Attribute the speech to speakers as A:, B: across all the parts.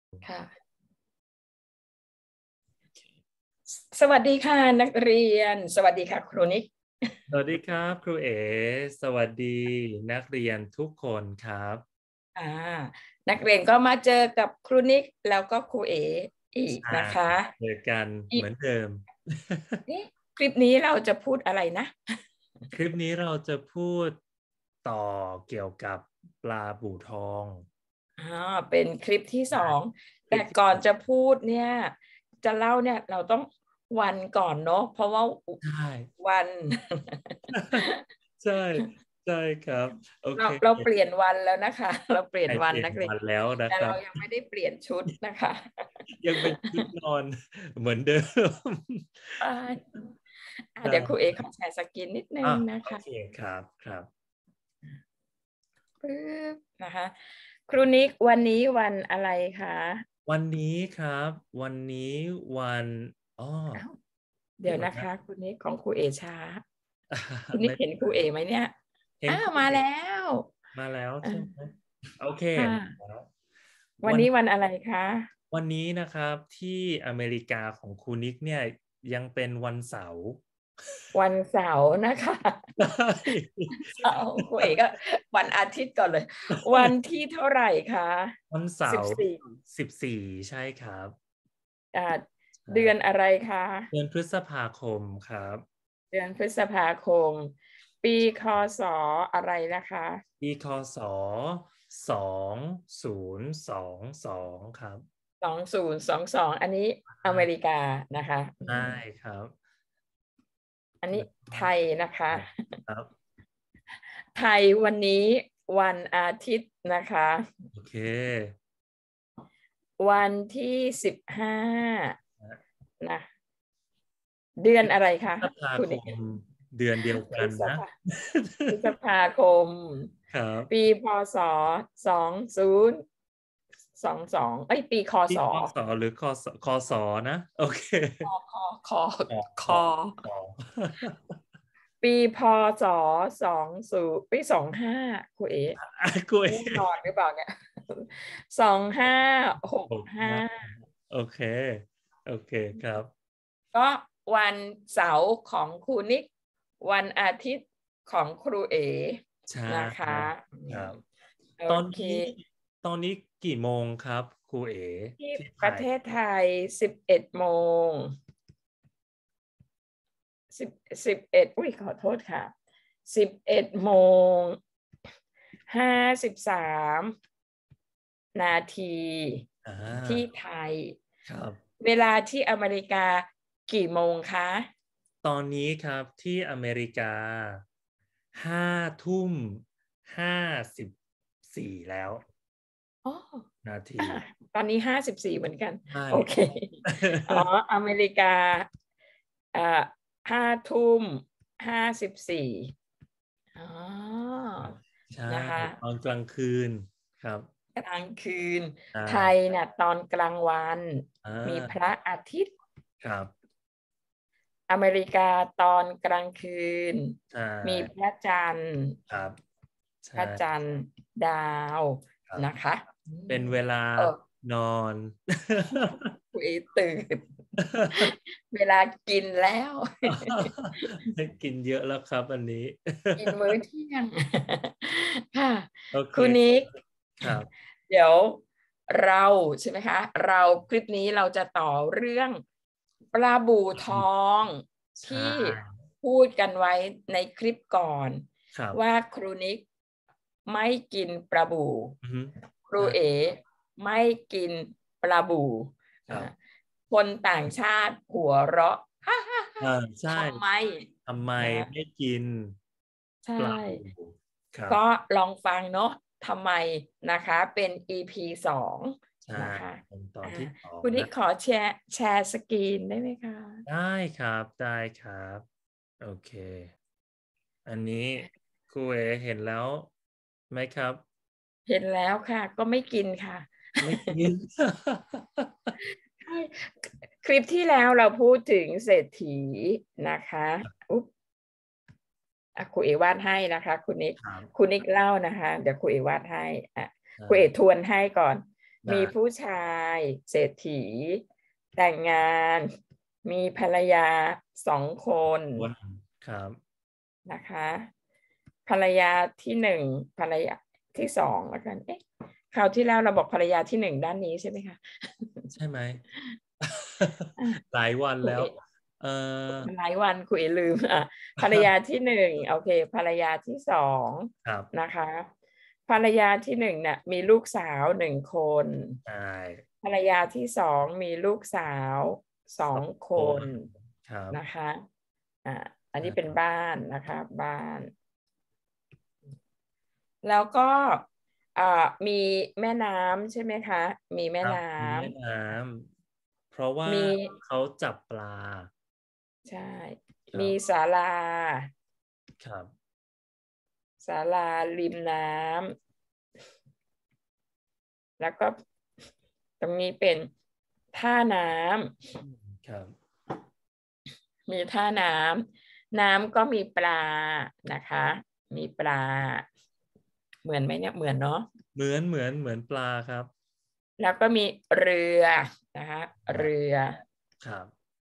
A: ค่ะสวัสดีค่ะนักเรียนสวัสดีค่ะครูนิก
B: สวัสดีครับครูเอ๋สวัสดีนักเรียนทุกคนครับ
A: อ่านักเรียนก็มาเจอกับครูนิกแล้วก็ครูเออีก
B: ใช่
A: นะคะ
B: เจอกัน
A: อี
B: เหมือนเดิม
A: นี่คลิปนี้เราจะพูดอะไรนะ
B: คลิปนี้เราจะพูดต่อเกี่ยวกับปลาบู่ทอง
A: อ่าเป็นคลิปที่สองแต่
B: คลิปที่
A: ก่อนจะพูดเนี่ยจะเล่าเนี่ยเราต้องวันก่อนเนาะเพราะว่า
B: ใช่
A: วัน
B: ใช่ใช่ครับโอ
A: เรา
B: เค
A: เราเปลี่ยนวันแล้วนะคะเราเปลี่ยน
B: ใช่เปลี่ยน
A: วันนักเรียน
B: วันแล้วนะครับ
A: แต่เรายังไม่ได้เปลี่ยนชุดนะคะ
B: ยังเป็นชุดนอนเหมือนเดิม
A: อ่า เดี๋ยวครู
B: ใช่
A: เอขอแชร์สกินนิดนึงนะคะ
B: โอเคครับครับ
A: ปึ๊บนะคะครูนิกวันนี้วันอะไรคะ
B: วันนี้ครับวันนี้วันอ๋อ
A: อ้าวเดี๋
B: เดี๋ยวนะ
A: ยวนะคะครูนิกของครูเอช้าคุณ
B: ไม่
A: นิกเห็นครูเอไหมเนี่ย
B: เห็นคู่
A: มาแล้
B: เอก
A: ว
B: มาแล้ว
A: อ่า
B: ใช่ไหมโอเค
A: ค่ะ
B: มาแล้ว
A: วัน
B: วัน
A: นี้วันอะไรคะ
B: วันนี้นะครับที่อเมริกาของครูนิกเนี่ยยังเป็นวันเสาร์
A: วันเสาร์นะคะ
B: ใช่
A: เสาร์ครูเอก็วันอาทิตย์ก่อนเลยวันที่เท่าไหร่คะ
B: วันเสาร์
A: 14
B: 14ใช่ครับ
A: อ่าเดือน
B: ใช่
A: อะไรคะ
B: เดือนพฤษภาคมครับ
A: เดือนพฤษภาคมปีคศอะไรนะคะ
B: ปีคศ2022ครับ
A: 2022อันนี้อเมริกานะคะ
B: ได้ครับ
A: อันนี้ไทยนะคะ
B: ครับ
A: ไทยวันนี้วันอาทิตย์นะคะ
B: โอเค
A: วันที่15นะเดือนอะไรคะ
B: พฤษภาค
A: คุณนิก
B: มเดือนเดียว
A: พฤ
B: กันนะ
A: ษภาพฤษภาคม
B: ครับ
A: ปีพศ2022ปีคศ
B: ที่คศหรือคศนะโอเค
A: คอคอคอ
B: ขอ
A: คอ
B: ขอขอ
A: ปีพศ25ครูเอ๋
B: กล้วย
A: ง่วงนอนหรือเปล่าเนี่ย2565
B: ผมนะโอเคโอเคครับ
A: ก็วันเสาร์ของครูนิกวันอาทิตย์ของครูเอ๋
B: ใช่
A: นะคะ
B: ครับ
A: โอเค
B: ตอนนี้ตอนนี้กี่โมงครับครูเอ๋
A: ที่
B: ที่ไทย
A: ประเทศไทย11 โมงสิบ11อุ้ยขอโทษค่ะ11 โมง 53 นาที
B: อ่
A: ที่
B: า
A: ไทย
B: ครับ
A: เวลาที่อเมริกากี่โมงคะ
B: ตอนนี้ครับที่อเมริกา5 ทุ่ม 54แล้ว
A: อ๋อ
B: นาที
A: อ่ะตอนนี้54เหมือนกัน
B: ใช่
A: โอเคอ๋ออเมริกาเอ่อ5 ทุ่ม 54อ๋อ
B: ใช่
A: นะคะ
B: ตอนกลางคืนครับ
A: กลางคืน
B: ใช่
A: ไทยน่ะตอนกลางวัน
B: อ่
A: มีพระ
B: า
A: อาทิตย์
B: ครับ
A: อเมริกาตอนกลางคืน
B: ใช่
A: มีพระจันทร์
B: ครับ
A: พระ
B: ใช่
A: จันทร์ดาว
B: ครับ
A: นะคะ
B: เป็นเวลา
A: เออ
B: นอน
A: คุยตื่นเวลากินแล้ว
B: กินเยอะแล้วครับอันนี้
A: กินมื้อเที่ยงค่ะ
B: โอเค
A: คุณนิก
B: ครับ
A: เดี๋ยวเราใช่ไหมคะเราคลิปนี้เราจะต่อเรื่องปลาบู่ทอง
B: ใช่
A: ที่พูดกันไว้ในคลิปก่อน
B: ครับ
A: ว่าครูนิกไม่กินปลาบู่
B: อือฮึ
A: ครู
B: ใช่
A: เอ๋ไม่กินปลาบู่อ่า
B: ครับ
A: คนต่างชาติหัวเราะ
B: อ่าใช่
A: ทำไม
B: ทำไม
A: นะ
B: ไม่กิน
A: ใช่
B: ปลาบูครับ
A: ก็ลองฟังเนาะทำไมนะคะเป็น EP 2
B: ใช่
A: นะคะ
B: เป็นตอ
A: อ่า
B: นที่สอง
A: คุณนิ
B: นะ
A: กขอแชร์สกรีนได้ไหมคะ
B: ได้ครับได้ครับโอเคอันนี้ครูเอเห็นแล้วไหมครับ
A: เห็นแล้วค่ะก็ไม่กินค่ะ
B: ไม่กิน
A: ใช่คลิปที่แล้วเราพูดถึงเศรษฐีนะคะอุ๊บครูเอวาดให้นะคะคุณนิก
B: ครับ
A: คุณนิกเล่านะคะเดี๋ยวครูเอวาดให้อ่ะ
B: ได้
A: ครูเอทวนให้ก่อนมีผู้ชายเศรษฐีแต่งงานมีภรรยา2 คน
B: ครับ
A: นะคะภรรยาที่1ภรรยาที่2แล้วกันคราวที่แล้วเราบอกภรรยาที่1ด้านนี้ใช่ไหมคะ
B: ใช่ไหม หลายวันแล้ว
A: หลายวันคุยลืมภรรยาที่1โอเคภรรยาที่2
B: ครับ
A: นะคะภรรยาที่1เนี่ยมีลูกสาว1 คน
B: ใช่
A: ภรรยาที่2มีลูกสาว2 คน
B: ครับ
A: นะคะอันนี้เป็นบ้านนะคะบ้าน แล้วก็มีแม่น้ำใช่ไหมคะมีแม่น้
B: มีแม่น้ำเพราะว่า
A: ำมี
B: เขาจับปลา
A: ใช่
B: ครับ
A: มีศาลา
B: ครับ
A: ศาลาริมน้ำแล้วก็ตรงนี้เป็นท่าน้
B: ครับ
A: ำมีท่าน้ำก็มีปลานะคะมีปลาเหมือนไหมเนี่ยเหมือนเนาะ
B: เหมือนปลาครับ
A: แล้วก็มีเรือนะคะเรือ
B: ครับ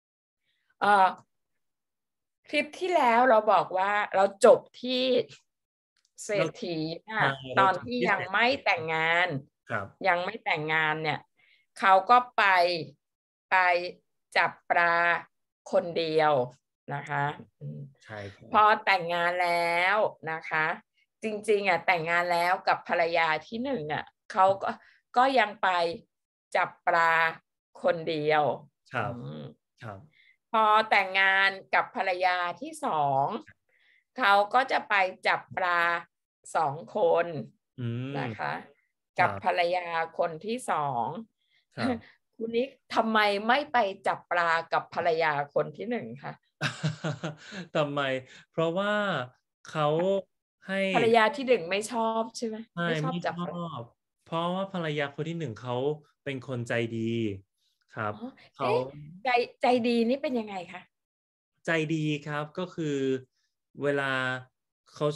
A: คลิปที่แล้วเราบอกว่าเราจบที่เศรษฐีตอนที่ยังไม่แต่งงาน
B: ครับ
A: ยังไม่แต่งงานเนี่ยเขาก็ไปจับปลาคนเดียวนะคะ
B: ใช่ครับ
A: พอแต่งงานแล้วนะคะจริงๆแต่งงานแล้วกับภรรยาที่1เขาก็ยังไปจับปลาคนเดียว
B: ครับครับ
A: พอแต่งงานกับภรรยาที่2เขาก็จะไปจับปลา2 คนนะคะกับภรรยาคนที่2คุณนิกทำไมไม่ไปจับปลากับภรรยาคนที่1คะ
B: ทำไมเพราะว่าเขาให้
A: ภรรยาที่1ไม่ชอบใช่ไหม
B: ไม่
A: ไม่ชอบ
B: ไม่ชอ
A: จับปลา
B: บเพราะว่าภรรยาคนที่1เขาเป็นคนใจดีครับเขา
A: ใจดีนี่เป็นยังไงคะ
B: ใจดีครับก็คือเวลาเขา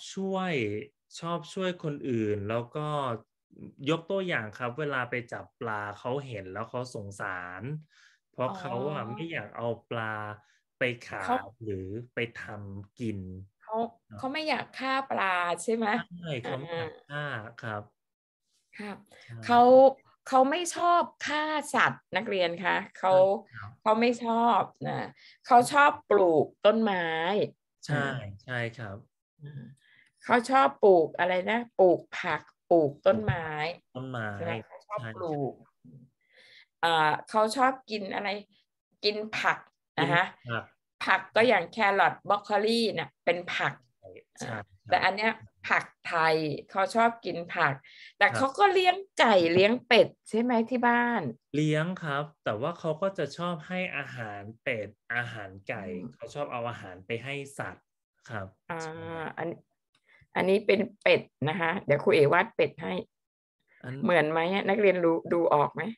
B: ชอบช่วยคนอื่นแล้วก็ยกตัวอย่างครับเวลาไปจับปลาเขาเห็นแล้วเขาสงสารเพราะเขาไม่อยากเอาปลาไปขา
A: เขา
B: ยหรือไปทำกิน
A: เขาเขาไม่อยากฆ่าปลาใช่ไหม
B: ใช่เขาไม่อยากฆ่าครับ
A: ครับ
B: ใช่
A: เขาเขาไม่ชอบฆ่าสัตว์นักเรียนคะเขา
B: ใช่ครับ
A: เขาไม่ชอบนะเขาชอบปลูกต้นไม้
B: ใช่ใช่ครับ
A: อ่าเขาชอบปลูกอะไรนะปลูกผักปลูกต้นไม้
B: ต้นไม้
A: ใช่ไหมเขาชอบ
B: ใช่
A: ปลูกเขาชอบกินอะไรกินผัก
B: กิน
A: นะคะ
B: ผัก
A: ผักก็อย่างแครอทบรอกโคลีเนี่ยเป็นผัก
B: ใช่ครับ
A: แต่อันเนี้ยผักไทยเขาชอบกินผักแต่เขา
B: ครับ
A: ก็เลี้ยงไก่เลี้ยงเป็ดใช่ไหมที่บ้าน
B: เลี้ยงครับแต่ว่าเขาก็จะชอบให้อาหารเป็ดอาหารไก่เขาชอบเอาอาหารไปให้สัตว์ครับ
A: อ่า
B: ใช่
A: อันอันนี้เป็นเป็ดนะคะเดี๋ยวครูเอวาดเป็ดให้
B: อัน
A: เหมือนไหมนักเรียนดูออกไหม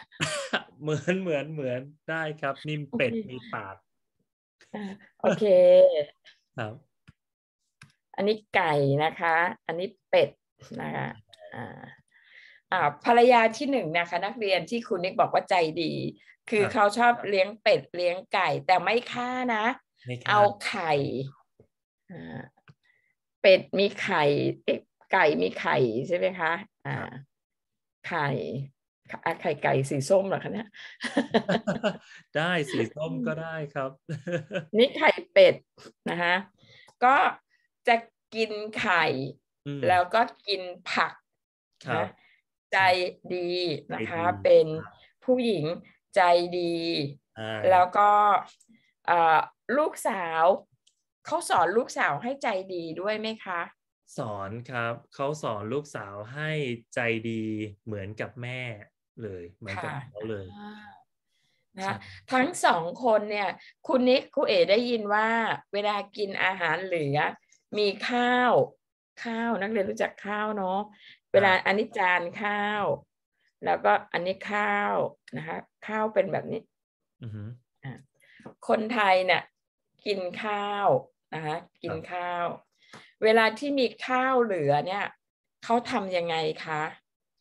B: เหมือนได้ครับมี
A: โอ
B: เป็ดมี
A: เค
B: ปาก
A: อ่าโอเค
B: ครับ
A: อันนี้ไก่นะคะอันนี้เป็ดนะคะอ่าภรรยาที่1นะคะนักเรียนที่คุณนิกบอกว่าใจดีคือ
B: ครับ
A: เขาชอบเลี้ยงเป็ดเลี้ยงไก่แต่ไม่ฆ่านะ
B: ไม่
A: เอา
B: ค่ะ
A: ไข่อ่าเป็ดมีไข่ไก่มีไข่ใช่ไหมคะ
B: ครับ
A: ไข่ไข่ไก่สีส้มเหรอคะเนี่ย
B: ได้สีส้มก็ได้ครับ
A: นี่ไข่เป็ดนะคะก็จะกินไข่
B: อืม
A: แล้วก็กินผัก
B: ครับ
A: นะใจ
B: ใช่
A: ดี
B: ใจ
A: นะคะ
B: ดี
A: เป็น
B: ครับ
A: ผู้หญิงใจดี
B: ใช่
A: แล้วก็ลูกสาวเขาสอนลูกสาวให้ใจดีด้วยไหมคะ
B: สอนครับเขาสอนลูกสาวให้ใจดีเหมือนกับแม่เลยเหมือนกับ
A: ค่ะ
B: เขาเลย
A: นะ
B: ใช่
A: ทั้ง2 คนเนี่ยคุณนิกคุณเอ๋ได้ยินว่าเวลากินอาหารเหลือมีข้าวนักเรียนรู้จักข้าวเนาะเวลา
B: ครับ
A: อันนี้จานข้าว แล้วก็อันนี้ข้าวนะคะข้าวเป็นแบบนี้
B: อือฮึ
A: คนไทยเนี่ยกินข้าวนะคะกิ
B: ครับ
A: นข้าวเวลาที่มีข้าวเหลือเนี่ยเขาทำยังไงคะ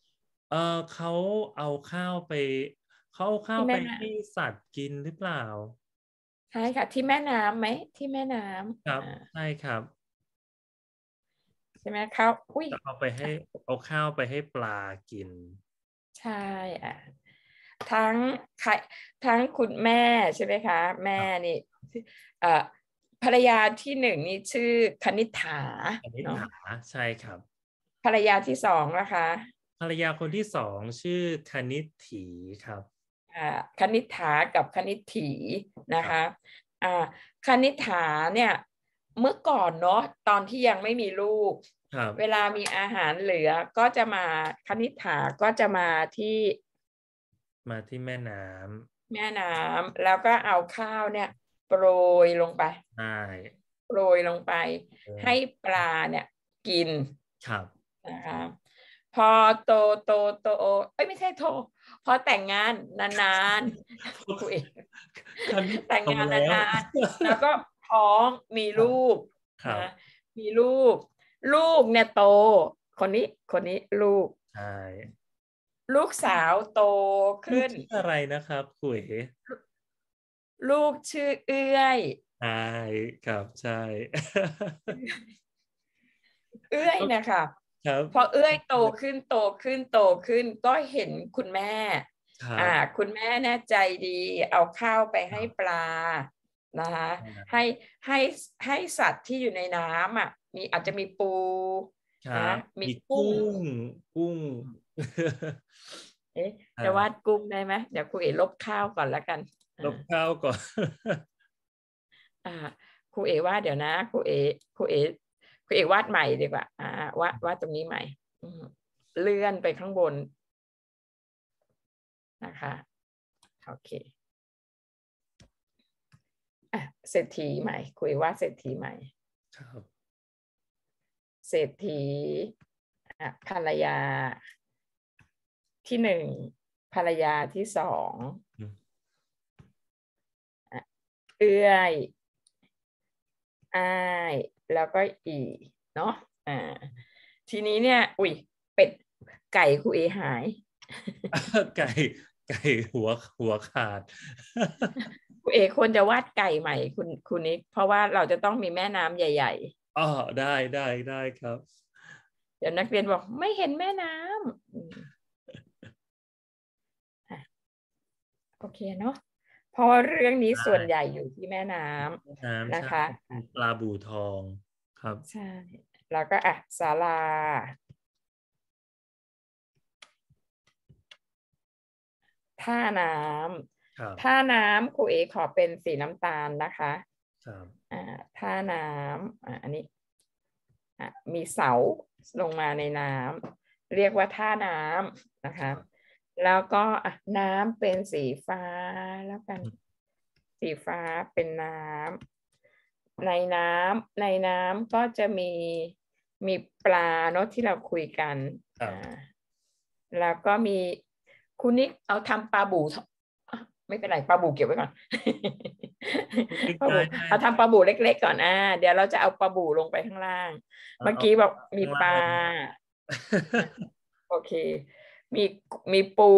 B: เขาเอาข้าวไปเขาเอาข้าว
A: ที่
B: ไป
A: แม่น้
B: ให้สัตว์กินหรือเปล่า
A: ำใช่ค่ะที่แม่น้ำไหมที่แม่น้
B: ครั
A: ำ
B: บใช่ครับ
A: ใช่ไหมเขาอุ้ย
B: จะเอาไปให้เอาข้าวไปให้ปลากิน
A: ใช่อ่ะทั้งใครทั้งคุณแม่ใช่ไหมคะแม่
B: ครับ
A: นี่เอ่อภรรยาที่หนึ่งนี่ชื่อคณิษฐา
B: อันนี้
A: เนาะ
B: ถาใช่ครับ
A: ภรรยาที่สองนะคะ
B: ภรรยาคนที่สองชื่อคณิตถีครับ
A: คณิษฐากับคณิษฐีนะคะ
B: ครับ
A: อ่าคณิษฐาเนี่ยเมื่อก่อนเนาะตอนที่ยังไม่มีลูก
B: ครับ
A: เวลามีอาหารเหลือก็จะมาคณิษฐาก็จะมาที่
B: มาที่แม่น้
A: แม่น้ำแล้วก็เอาข้าวเนี่ยโปรยลงไป
B: ำได้
A: โปรยลงไปให้ปลาเนี่ยกิน
B: ครับ
A: นะคะพอโตโตโตเอ้ยไม่ใช่โตพอแต่งงานนานๆคุย
B: คันนี้
A: แต่งงาน
B: โตแล้ว
A: นานๆแล้วก็ท้องมีลูก
B: ครับ
A: นะมีลูกลูกเนี่ยโตคนนี้ลูก
B: ใช่
A: ลูกสาวโต
B: ลูก
A: ขึ้น
B: ชื่ออะไรนะครับคุย
A: ลูกชื่อเอื้อย
B: ใช่ครับใช่
A: เอื้อยนะคะ
B: ครับ
A: พอเอื้อยโตขึ้นโตขึ้นโตขึ้นก็เห็นคุณแม่
B: ครับ
A: คุณแม่แน่ใจดีเอาข้าวไปให้ปลานะคะให้ให้ให้สัตว์ที่อยู่ในน้ำมีอาจจะมีปูนะ
B: ครับ
A: มี
B: มี
A: กุ้ง
B: กุ้งกุ้ง
A: เอ๊ะจะวาด
B: อ่า
A: กุ้งได้ไหมเดี๋ยวครูเอ๋ลบข้าวก่อนแล้วกัน
B: ลบข้าวก่อน
A: อ่าครูเอ๋วาดเดี๋ยวนะครูเอ๋วาดใหม่ดีกว่าวาดตรงนี้ใหม่อืมเลื่อนไปข้างบนนะคะโอเคเศรษฐีใหม่ครูเอ๋วาดเศรษฐีใหม่
B: ครับ
A: เศรษฐีภรรยาที่หนึ่งภรรยาที่สองเอื้อยอ้ายแล้วก็อีเนาะอ่าทีนี้เนี่ยอุ้ยเป็ดไก่ครูเอหาย
B: ไก่ไก่หัวขาด
A: ครูเอควรจะวาดไก่ใหม่คุณนิกเพราะว่าเราจะต้องมีแม่น้ำใหญ่
B: อ๋อได้ครับ
A: ๆเดี๋ยวนักเรียนบอกไม่เห็นแม่น้ำโอเคเนาะเพราะว่าเรื่องนี้ส่วนใหญ่อยู่ที่แม่น้ำ
B: น้ำใช่
A: นะคะ
B: ปลาบู่ทองครับ
A: ใช่แล้วก็ศาลาท่าน้
B: ครับ
A: ำท่าน้ำครูเอขอเป็นสีน้ำตาลนะคะ
B: ครับ
A: ท่าน้ำอันนี้มีเสาลงมาในน้ำเรียกว่าท่าน้ำนะคะแล้วก็น้ำเป็นสีฟ้าแล้วกันสีฟ้าเป็นน้ำในน้ำก็จะมีปลาเนาะที่เราคุยกันแล้วก็มีคุณนิกเอาทำปลาบู่ไม่เป็นไรปลาบู่เก็บไว้ก่อนปลาบู่
B: ได้
A: เอาทำปลาบู่เล็กๆก่อนเดี๋ยวเราจะเอาปลาบู่ลงไปข้างล่างเมื่อกี้บอกมีปลาโอเคมีมีปู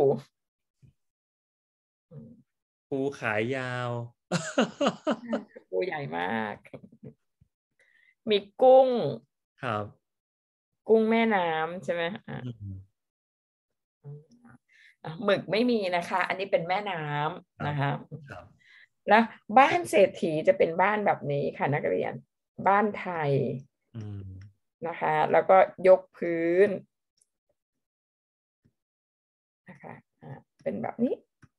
B: ปูขายยาว
A: ปูใหญ่มากมีกุ้ง
B: ครับ
A: กุ้งแม่น้ำใช่ไหมหมึกไม่มีนะคะ อันนี้เป็นแม่น้ำนะคะแล้วบ้านเศรษฐีจะเป็นบ้านแบบนี้ค่ะนักเรียนบ้านไทยนะคะแล้วก็ยกพื้นนะคะเป็นแบบนี้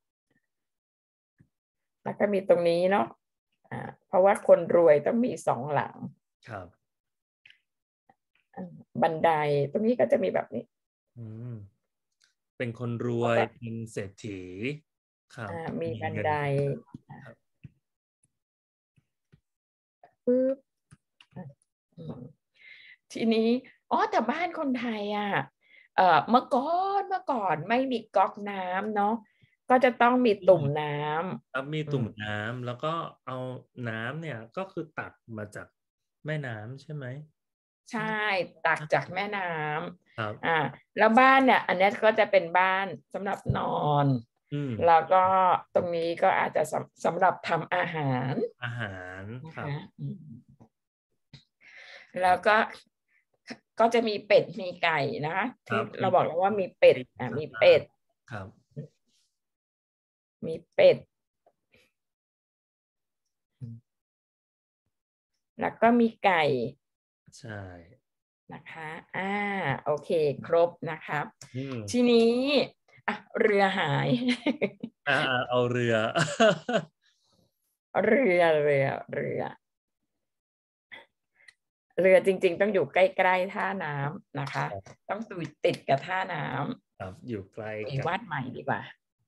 A: แล้วก็มีตรงนี้เนาะเพราะว่าคนรวยต้องมีสองหลัง
B: ครับ
A: บันไดตรงนี้ก็จะมีแบบนี้
B: เป็นคนรวยเป็นเศรษฐีครับ
A: มีบันไดปึ๊บทีนี้แต่บ้านคนไทยเมื่อก่อนไม่มีก๊อกน้ำเนาะก็จะต้องมีตุ่มน้ำ
B: ครับมีตุ่มน้ำแล้วก็เอาน้ำเนี่ยก็คือตักมาจากแม่น้ำใช่ไหม
A: ใช่ตักจากแม่น้
B: ครับ
A: ำแล้วบ้านเนี่ย อันนี้ก็จะเป็นบ้านสำหรับนอนแล้วก็ตรงนี้ก็อาจจะสำหรับทำอาหาร
B: ครับ
A: นะคะแล้วก็จะมีเป็ดมีไก่นะคะที่เราบอกแล้วว่ามีเป็ดมีเป็ด
B: ครับ
A: มีเป็ดแล้วก็มีไก่
B: ใช่
A: นะคะโอเคครบนะครับทีนี้เรือหาย
B: เอาเรือ
A: เรือจริงๆต้องอยู่ใกล้ๆท่าน้ำนะคะต้องติดกับท่าน้ำ
B: ครับอยู่ใกล้
A: กับวาดใหม่ดีกว่า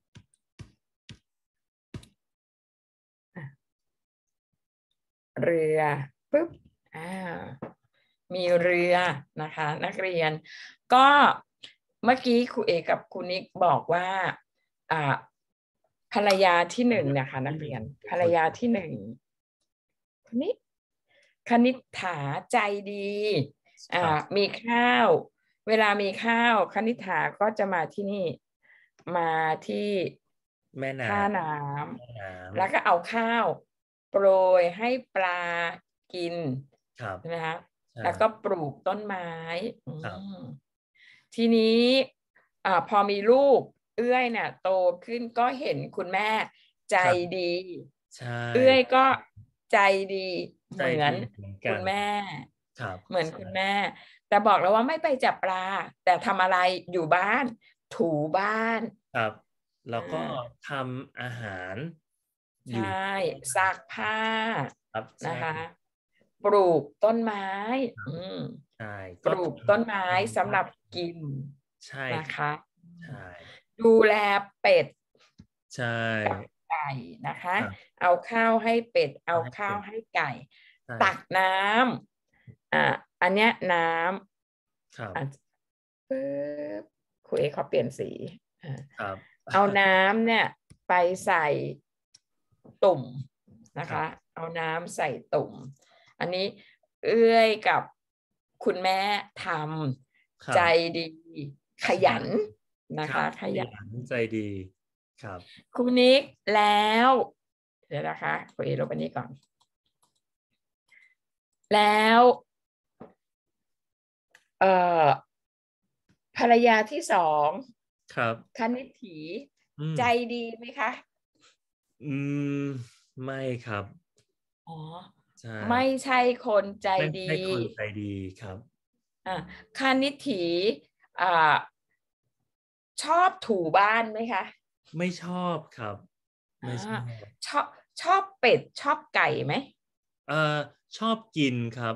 A: เรือปุ๊บมีเรือนะคะนักเรียนก็เมื่อกี้ครูเอกกับครูนิกบอกว่าภรรยาที่หนึ่งนะคะนักเรียนภรรยาที่หนึ่งคนนี้คณิษฐาใจดีมีข้าวเวลามีข้าวคณิษฐาก็จะมาที่นี่มาที่
B: แม่น้ำ
A: ท่าน้ำแล้วก็เอาข้าวโปรยให้ปลากินนะคะแล้วก็ปลูกต้นไม้ทีนี้พอมีลูกเอื้อยเนี่ยโตขึ้นก็เห็นคุณแม่ใจดีเอื้อยก็ใจดีเหมือนคุณแม่เหมือนคุณแม่แต่บอกแล้วว่าไม่ไปจับปลาแต่ทำอะไรอยู่บ้านถูบ้าน
B: ครับแล้วก็ทำอาหาร
A: ใช่ซักผ้านะคะปลูกต้นไม้ปลูกต้นไม้สำหรับกินนะคะดูแลเป็ดกับไก่นะคะเอาข้าวให้เป็ดเอาข้าวให้ไก่ตักน้ำอันเนี้ยน้ำปึ๊บครูเอขอเปลี่ยนสีเอาน้ำเนี่ยไปใส่ตุ่มนะคะเอาน้ำใส่ตุ่มอันนี้เอื้อยกับคุณแม่ทำใจดีขยันนะคะขยัน
B: ใจดีครับ
A: ครูนิกแล้วเดี๋ยวนะคะครูเอลบอันนี้ก่อนแล้วภรรยาที่สอง
B: ครับ
A: คณิตถีใจดีไหมคะ
B: ไม่ครับ
A: ไม่ใช่คนใจดี
B: ไม่ใช่คนใจดีครับ
A: คณิตถีชอบถูบ้านไหมคะ
B: ไม่ชอบครับไม่
A: ชอบเป็ดชอบไก่ไหม
B: ชอบกินครับ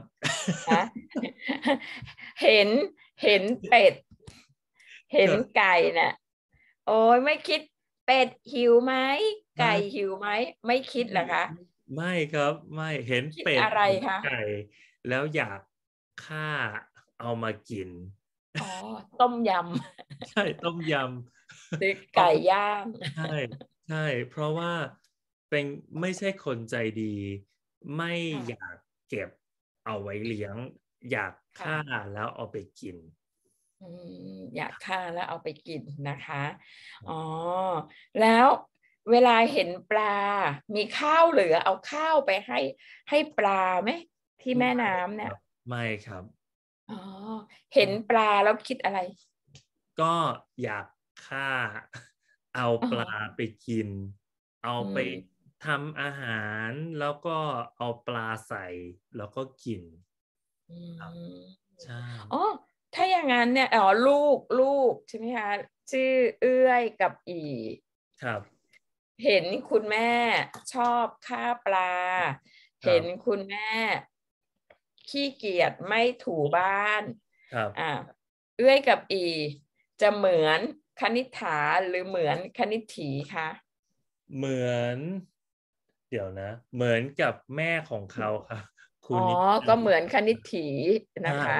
A: เห็นเป็ดเห็นไก่น่ะโอ้ยไม่คิดเป็ดหิวไหมไก่หิวไหมไม่คิดเหรอคะ
B: ไม่ครับไม่เห็นเป็ด
A: อะไรคะ
B: ไก่แล้วอยากฆ่าเอามากิน
A: ต้มย
B: ำใช่ต้มย
A: ำหรือไก่ย่าง
B: ใช่เพราะว่าเป็นไม่ใช่คนใจดีไม่อยากเก็บเอาไว้เลี้ยงอยากฆ่าแล้วเอาไปกิน
A: อยากฆ่าแล้วเอาไปกินนะคะแล้วเวลาเห็นปลามีข้าวเหลือเอาข้าวไปให้ปลาไหมที่แม่น้ำเนี่ย
B: ไม่ครับ
A: เห็นปลาแล้วคิดอะไร
B: ก็อยากฆ่าเอาปลาไปกินเอาไปทำอาหารแล้วก็เอาปลาใส่แล้วก็กินใช่
A: ถ้าอย่างนั้นเนี่ยลูกใช่ไหมคะชื่อเอื้อยกับอี
B: ครับ
A: เห็นคุณแม่ชอบฆ่าปลาเห็นคุณแม่ขี้เกียจไม่ถูบ้านเอื้อยกับอีจะเหมือนคณิษฐาหรือเหมือนคณิตถีคะ
B: เหมือนเดี๋ยวนะเหมือนกับแม่ของเขาครับ
A: ก็เหมือนคณิตถีนะคะ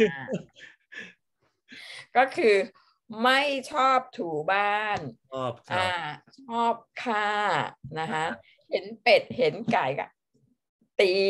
A: ก็คือไม่ชอบถูบ้านชอบฆ่านะคะเห็นเป็ดเห็นไก่ก็ตี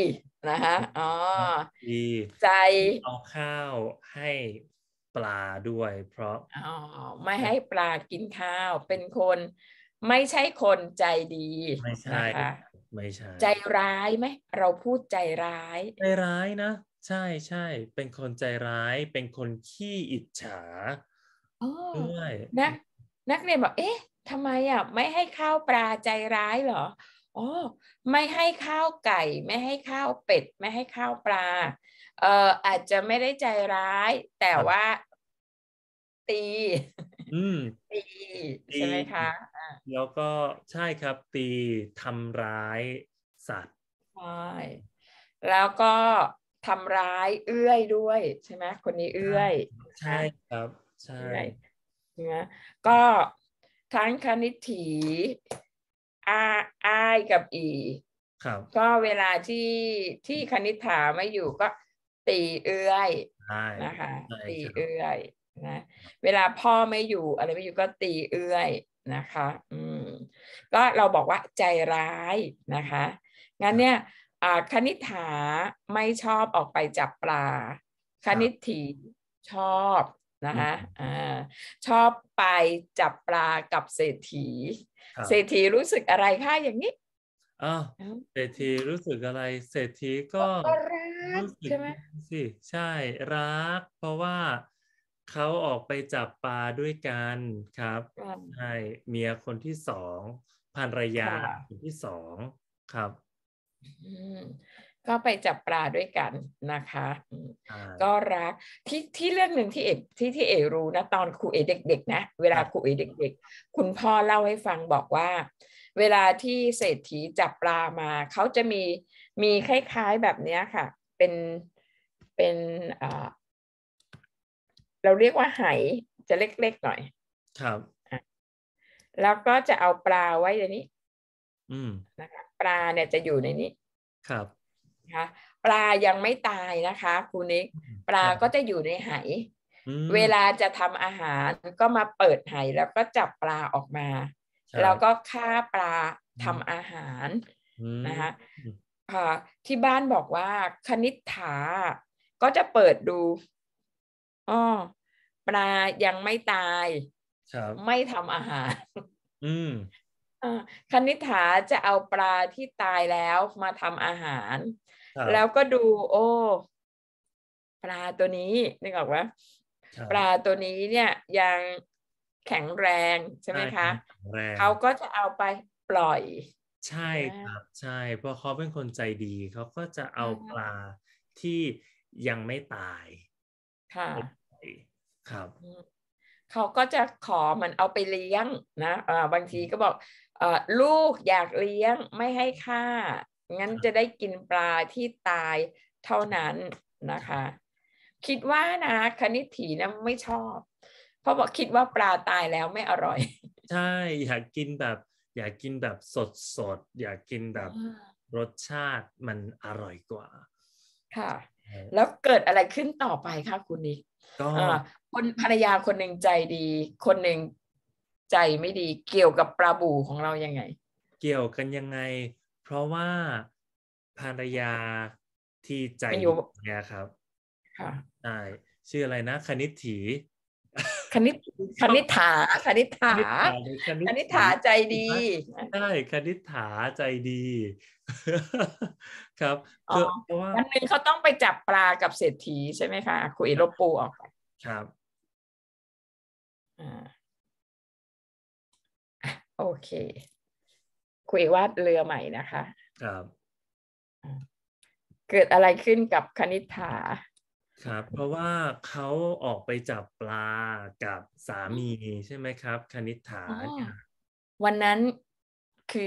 A: นะคะอ๋อ
B: ดี
A: ใจ
B: เอาข้าวให้ปลาด้วยเพราะ
A: อ๋อไม่ให้ปลากินข้าวเป็นคนไม่ใช่คนใจดี
B: ไม่ใช่
A: นะคะ
B: ไม่ใช่
A: ใจร้ายไหมเราพูดใจร้าย
B: ใจร้ายนะใช่ใช่เป็นคนใจร้ายเป็นคนขี้อิจฉา
A: อ๋อ
B: ด้วย
A: นักนักเรียนบอกเอ๊ะทำไมอ่ะไม่ให้ข้าวปลาใจร้ายเหรออ๋อไม่ให้ข้าวไก่ไม่ให้ข้าวเป็ดไม่ให้ข้าวปลาเอ่ออาจจะไม่ได้ใจร้ายแต่ว่า
B: ครับ
A: ตี
B: อืม
A: ตี
B: ตี
A: ใช่ไหมคะ
B: แล้วก็ใช่ครับตีทำร้ายสัตว์
A: ใช่แล้วก็ทำร้ายเอื้อยด้วยใช่ไหมคนนี้เอื้
B: ใช่
A: อย
B: ใช่
A: นะ
B: ครับใช่
A: เอื้อยนะก็ทั้งคณิตถีอาอายกับอี
B: ครับ
A: ก็เวลาที่คณิษฐาไม่อยู่ก็ตีเอื้อย
B: ใช่
A: นะคะ
B: ใช่
A: ตี
B: ครับ
A: เอื้อยนะเวลาพ่อไม่อยู่อะไรไม่อยู่ก็ตีเอื้อยนะคะก็เราบอกว่าใจร้ายนะคะงั้นเนี่ยคณิษฐาไม่ชอบออกไปจับปลาคณิต
B: ครับ
A: ถีชอบนะ
B: อื
A: คะ
B: ม
A: ชอบไปจับปลากับเศรษฐีเศรษ
B: ครับ
A: ฐีรู้สึกอะไรคะอย่างนี้
B: อ้าวเศรษฐีรู้สึกอะไรเศรษฐีก็
A: ก็รัก
B: รู้สึก
A: ใช่ไหม
B: ดีสิใช่รักเพราะว่าเขาออกไปจับปลาด้วยกันครับใช่เมียคนที่สองภรรยา
A: ค่ะ
B: คนที่สองครับ
A: อืมก็ไปจับปลาด้วยกันนะคะ
B: ใช่
A: ก็รักที่เรื่องหนึ่งที่เอรู้นะตอนครูเอเด็กๆนะเวลาครู
B: ครับ
A: เอเด็กๆคุณพ่อเล่าให้ฟังบอกว่าเวลาที่เศรษฐีจับปลามาเขาจะมีคล้ายๆแบบเนี้ยค่ะเป็นอ่าเราเรียกว่าไหจะเล็กๆหน่อย
B: ครับ
A: อ่ะแล้วก็จะเอาปลาไว้ในนี้
B: อืม
A: นะคะปลาเนี่ยจะอยู่ในนี้
B: ครับ
A: นะคะปลายังไม่ตายนะคะครูนิกปลา
B: ครับ
A: ก็จะอยู่ในไห
B: อื
A: เวลา
B: ม
A: จะทำอาหารก็มาเปิดไหแล้วก็จับปลาออกมาแล้วก็
B: ครับ
A: ฆ่าปลา
B: อืม
A: ทำอาหาร
B: อืม
A: นะคะที่บ้านบอกว่าคณิษฐาก็จะเปิดดูอ๋อปลายังไม่ตาย
B: ครับ
A: ไม่ทำอาหาร
B: อืม
A: อ่าคณิษฐาจะเอาปลาที่ตายแล้วมาทำอาหารแล้วก็
B: ครับ
A: ดูโอ้ปลาตัวนี้นึกออกว่าปลา
B: ครับ
A: ตัวนี้เนี่ยยังแข็งแรงใช่ไห
B: ใช่
A: มคะ
B: แข็งแรง
A: เขาก็จะเอาไปปล่อย
B: ใช่
A: นะ
B: ครับใช่เพราะเขาเป็นคนใจดีเขาก็จะ
A: อ่
B: เอาปลา
A: า
B: ที่ยังไม่ตาย
A: ค่ะ
B: ไปปล่อยครับ
A: อืมเขาก็จะขอมันเอาไปเลี้ยงนะบางทีก็บอกลูกอยากเลี้ยงไม่ให้ฆ่างั้นจะได้กินปลาที่ตายเท่านั้นนะคะคิดว่านะคณิตถีนะไม่ชอบเพราะบอกคิดว่าปลาตายแล้วไม่อร่อย
B: ใช่อยากกินแบบอยากกินแบบสดสดอยากกินแบบรสชาติมันอร่อยกว่า
A: ค่ะ
B: ใช่
A: แล้วเกิดอะไรขึ้นต่อไปคะคุณนิก
B: ก็
A: อ่าคนภรรยาคนหนึ่งใจดีคนหนึ่งใจไม่ดีเกี่ยวกับปลาบู่ของเรายังไง
B: เกี่ยวกันยังไงเพราะว่าภรรยาที่ใจ
A: มันอยู่
B: ดีเนี่ยครับ
A: ค่ะ
B: ใช่ชื่ออะไรนะคณิตถี
A: คณิตค
B: ชอบ
A: ณิษฐาคณิษฐา
B: คณิตถาหรือคณิ
A: ค
B: ตถี
A: ณิษฐาใจดี
B: ใช่ไหมใช่คณิษฐาใจดีครับ
A: อ๋อ
B: คือเพราะว่า
A: วันหนึ่งเขาต้องไปจับปลากับเศรษฐีใช่ไหมคะคุยลบปูออกไป
B: ครับ
A: อ่าโอเคคุยวาดเรือใหม่นะคะ
B: ครับ
A: เกิดอะไรขึ้นกับคณิษฐา
B: ครับเพราะว่าเขาออกไปจับปลากับสามีใช่ไหมครับคณิษฐา
A: อ๋อ
B: เนี่ย
A: วันนั้นคือ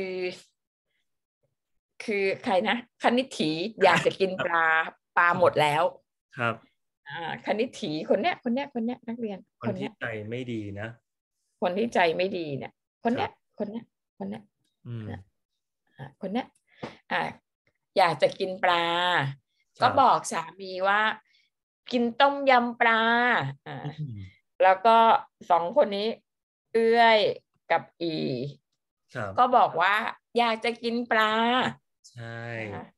A: คือใครนะคณิตถีอยากจะกิน
B: ครับ
A: ปลาปลา
B: ครับ
A: หมดแล้ว
B: ครับ
A: อ่าคณิตถีคนเนี้ยนักเรียน
B: คนที่
A: คนเนี้ย
B: ใจไม่ดีนะ
A: คนที่ใจไม่ดีเนี่ยคนเนี้ย
B: ครับ
A: คนเนี้ยคนเนี้ย
B: อืม
A: คนเนี้ยอ่าอยากจะกินปลาก็
B: ครับ
A: บอกสามีว่ากินต้มยำปลาอ่า
B: อืม
A: แล้วก็สองคนนี้เอื้อยกับอี
B: ครับ
A: ก็บอกว่าอยากจะกินปลา
B: ใช่
A: นะคะ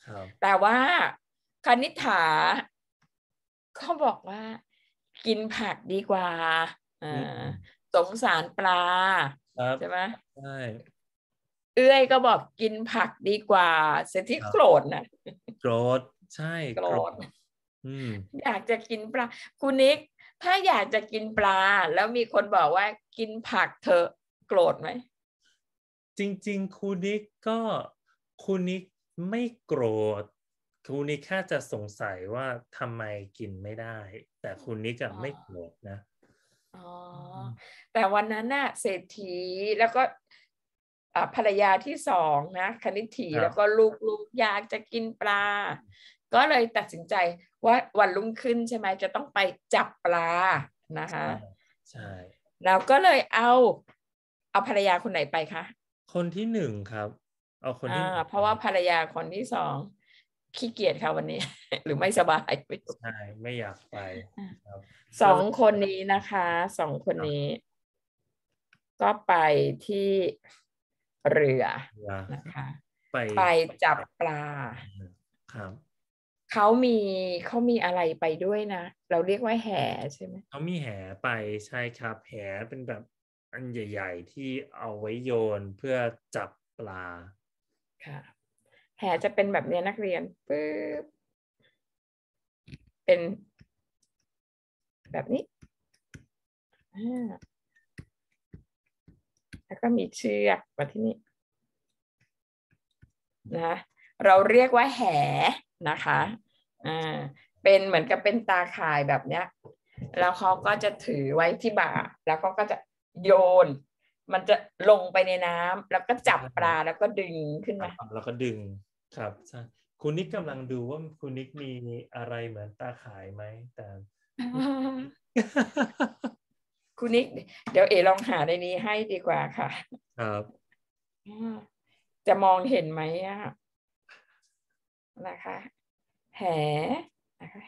A: แต่ว่าคณิษฐาเขาบอกว่ากินผักดีกว่าสงสารปลาใช่ไหม
B: ใช่
A: เอื้อยก็บอกกินผักดีกว่าเสร็จที่โกรธนะ
B: โกรธใช่
A: โกรธอยากจะกินปลาคุณนิกถ้าอยากจะกินปลาแล้วมีคนบอกว่ากินผักเถอะโกรธไหม
B: จริงๆคุณนิกไม่โกรธคุณนิกแค่จะสงสัยว่าทำไมกินไม่ได้ แต่คุณนิกอะไม่โกรธนะ
A: อ๋อแต่วันนั้นน่ะเศรษฐีแล้วก็ภรรยาที่สองนะคณิตถีแล้วก็ลูกอยากจะกินปลา ก็เลยตัดสินใจว่าวันรุ่งขึ้นใช่ไหมจะต้องไปจับปลานะคะ
B: ใช่
A: แล้วก็เลยเอาภรรยาคนไหนไปคะ
B: คนที่หนึ่งครับเอาคนที่
A: เพราะว่าภรรยาคนที่สองขี้เกียจค่ะวันนี้ หรือไม่สบาย
B: ใช่ไม่อยากไปครับ
A: สองคนนี้นะคะสองคนนี้ ก็ไปที่เรือนะคะไปจับปลา
B: ครับ
A: เขามีอะไรไปด้วยนะเราเรียกว่าแห่ใช่ไหม
B: เขามีแห่ไปใช่ครับแห่เป็นแบบอันใหญ่ๆที่เอาไว้โยนเพื่อจับปลา
A: ค่ะแห่จะเป็นแบบนี้นักเรียนปึ๊บเป็นแบบนี้แล้วก็มีเชือกมาที่นี่นะเราเรียกว่าแห่นะคะเป็นเหมือนกับเป็นตาข่ายแบบเนี้ยแล้วเขาก็จะถือไว้ที่บ่าแล้วเขาก็จะโยนมันจะลงไปในน้ำแล้วก็จับปลาแล้วก็ดึงขึ้นมา
B: แล้วก็ดึงครับใช่คุณนิกกำลังดูว่าคุณนิกมีอะไรเหมือนตาข่ายไหมแต่
A: คุณนิกเดี๋ยวเอลองหาในนี้ให้ดีกว่าค่ะ
B: ครับ
A: จะมองเห็นไหมนะคะแหนะคะ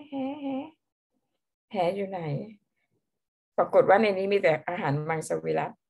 A: แหอยู่ไหน ปรากฏว่าในนี้มีแต่อาหารมังสวิรัติ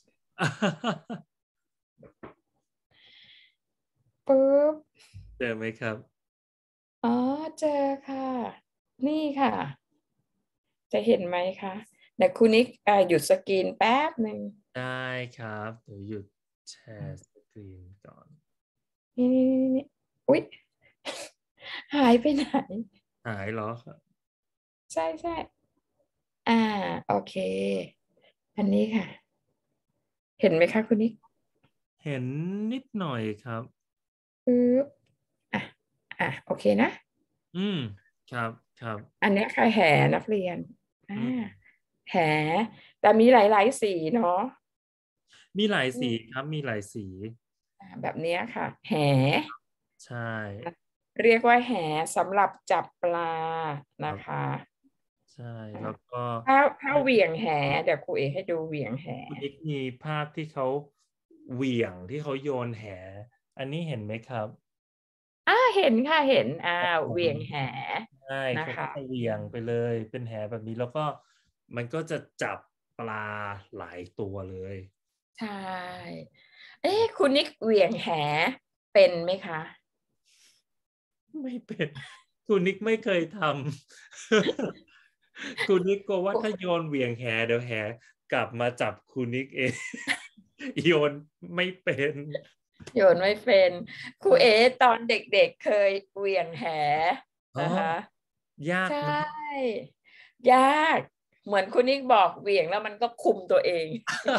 A: ปุ๊บ
B: เจอไหมครับ
A: อ๋อเจอค่ะ นี่ค่ะ จะเห็นไหมคะเดี๋ยวคุณนิกหยุดสกรีนแป๊บหนึ่ง
B: ได้ครับเดี๋ยวหยุดแชร์สกรีนก่อน
A: นี่อุ๊ยหายไปไหน
B: หายเหรอครับ
A: ใช่ใช่อ่าโอเค อันนี้ค่ะ เห็นไหมคะคุณนิก
B: เห็นนิดหน่อยครับ
A: ปุ๊บอ่ะโอเคนะ
B: ครับครับ
A: อันนี้ค่ะแห่นักเรียนแห่แต่มีหลายๆสีเนาะ
B: มีหลายสีครับมีหลายสี
A: แบบนี้ค่ะแห
B: ใช่
A: เรียกว่าแหสำหรับจับปลานะคะ
B: ใช่แล้วก็
A: ถ้าเหวี่ยงแหเดี๋ยวครูเอให้ดูเหวี่ยงแห
B: คุณนิกมีภาพที่เขาเหวี่ยงที่เขาโยนแหอันนี้เห็นไหมครับ
A: เห็นค่ะเห็นเหวี่ยงแห
B: ใช่เขา
A: นะคะ
B: ก็จะเหวี่ยงไปเลยเป็นแหแบบนี้แล้วก็มันก็จะจับปลาหลายตัวเลย
A: ใช่คุณนิกเหวี่ยงแหเป็นไหมคะ
B: ไม่เป็นคุณนิกไม่เคยทำคุณนิกกลัวว่าถ้าโยนเหวี่ยงแหเดี๋ยวแหกลับมาจับคุณนิกเองโยนไม่เป็น
A: โยนไม่เป็นครูเอตอนเด็กๆเคยเหวี่ยงแหนะคะ
B: ยาก
A: ใช่
B: ไหม
A: ยากเหมือนคุณนิกบอกเหวี่ยงแล้วมันก็คุมตัวเอง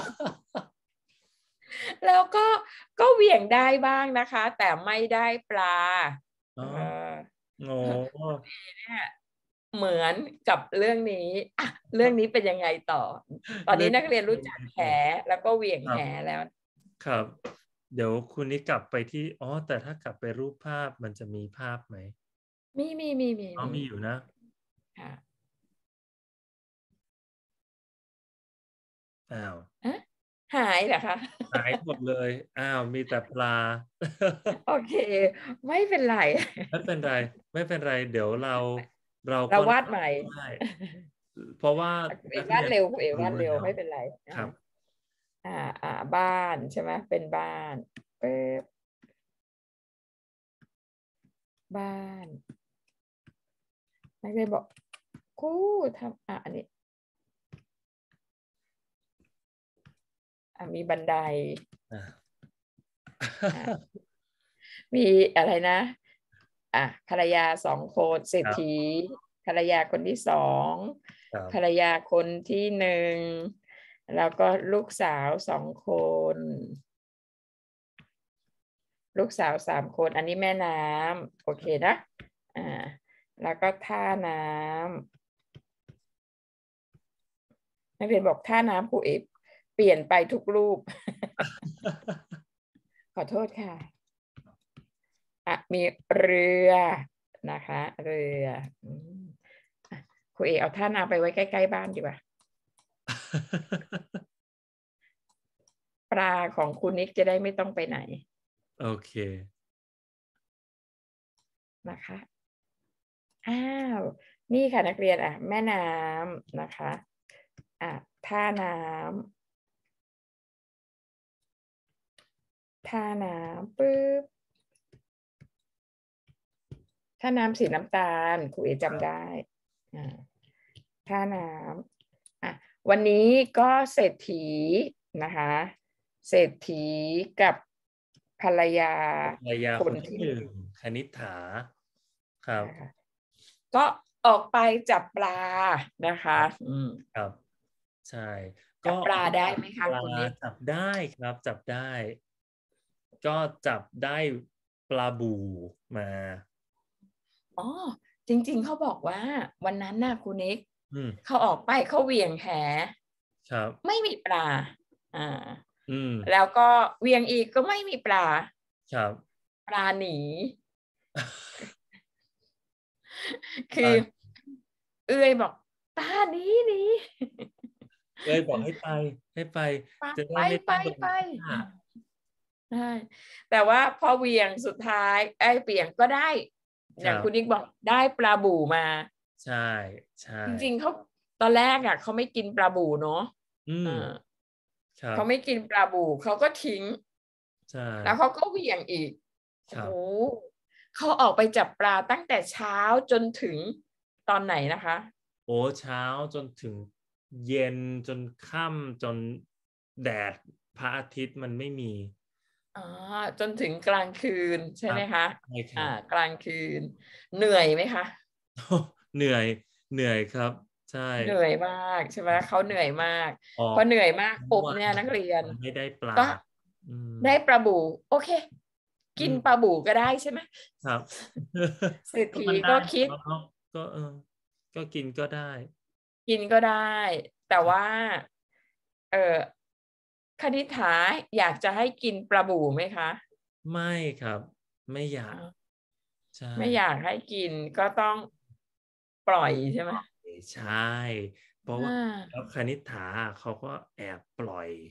A: แล้วก็เหวี่ยงได้บ้างนะคะ แต่ไม่ได้ปลา
B: อ๋อโอ้
A: เนี่ยเหมือนกับเรื่องนี้เรื่องนี้เป็นยังไงต่อตอนนี้นักเรียนรู้จักแหแล้วก็เหวี่ยงแหแล้ว
B: ครับเดี๋ยวคุณนี้กลับไปที่แต่ถ้ากลับไปรูปภาพมันจะมีภาพไหมมีอยู่นะ
A: ค่ะ
B: อ้าว
A: หายเหรอคะ
B: หายหมดเลยมีแต่ปลา
A: โอเคไม่เป็นไร
B: ไม่เป็นไรไม่เป็นไรเดี๋ยวเรา
A: เรา
B: ก็
A: วาดใหม่
B: ได้เพราะว่า
A: เอ
B: นักเรียน
A: วาดเร็วเอวา
B: รู้
A: ดเร็ว
B: แล้ว
A: ไม่เป็นไร
B: ครับ
A: บ้านใช่ไหมเป็นบ้านปึ๊บบ้านนักเรียนบอกครูทำอันนี้มีบันไดมีอะไรนะภรรยา2 คนเศรษฐีภรรยาคนที่2ภรรยาคนที่1แล้วก็ลูกสาว2 คนลูกสาว3 คนอันนี้แม่น้ำโอเคนะแล้วก็ท่าน้ำนักเรียนบอกท่าน้ำครูเอเปลี่ยนไปทุกรูป ขอโทษค่ะมีเรือนะคะเรือครูเอเอาท่าน้ำไปไว้ใกล้ๆบ้านดีกว่า ปลาของคุณนิกจะได้ไม่ต้องไปไหน
B: โอเค
A: นะคะนี่ค่ะนักเรียนแม่น้ำนะคะท่าน้ำปึ๊บท่าน้ำสีน้ำตาลครูเอจำได้ท่าน้ำวันนี้ก็เศรษฐีนะคะเศรษฐีกับภรรยา
B: คนที่1คณิษฐาครับ
A: ก็ออกไปจับปลานะคะ
B: ครับใช่
A: จับปลาได้ไหมคะคุณนิก
B: จับได้ครับจับได้ก็จับได้ปลาบูมา
A: จริงๆเขาบอกว่าวันนั้นน่ะคุณนิกเขาออกไปเขาเหวี่ยงแห
B: ครับ
A: ไม่มีปลาแล้วก็เหวี่ยงอีกก็ไม่มีปลา
B: ครับ
A: ปลาหนีคือเอื้อยบอกปลาหนี
B: เอื้อยบอกให้ไปจะได้ไม่ต้อง
A: ไปใช่แต่ว่าพอเหวี่ยงสุดท้ายเปลี่ยนก็ได้อย่างคุณนิกบอกได้ปลาบู่มา
B: ใช่
A: จริงๆเขาตอนแรกเขาไม่กินปลาบู่เนาะเขาไม่กินปลาบู่เขาก็ทิ้งแล้วเขาก็เหวี่ยงอีกโอ้เขาออกไปจับปลาตั้งแต่เช้าจนถึงตอนไหนนะคะ
B: เช้าจนถึงเย็นจนค่ำจนแดดพระอาทิตย์มันไม่มี
A: จนถึงกลางคืนใช่ไหมคะกลางคืนเหนื่อยไหมคะ
B: เหนื่อยครับใช่
A: เหนื่อยมากใช่ไหมเขาเหนื่อยมากพอเหนื่อยมากปุ๊บเนี่ยนักเรียน
B: ไม่ได้ปลา
A: ก็ได้ปลาบู่โอเคกินปลาบู่ก็ได้ใช่ไหม
B: ครับ
A: เศรษฐีก็คิด
B: ก็กินก็ได้
A: กินก็ได้ แต่ว่าคณิษฐาอยากจะให้กินปลาบู่ไหมคะ
B: ไม่ครับไม่อยาก
A: ใช่ไม่อยากให้กินก็ต้องปล่อยใช่ไหม
B: ใช่เพราะว่าแล้วคณิษฐาเขาก็แอบปล่อย